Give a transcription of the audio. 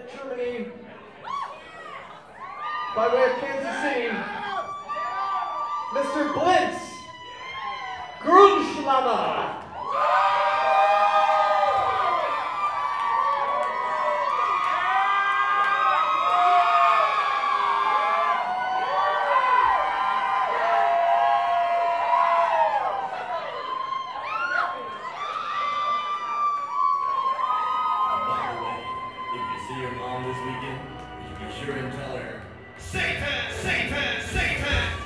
Germany, by way of Kansas City, Mr. Blintz Grünschlammer. See your mom this weekend, you be sure and tell her, Satan, Satan, Satan!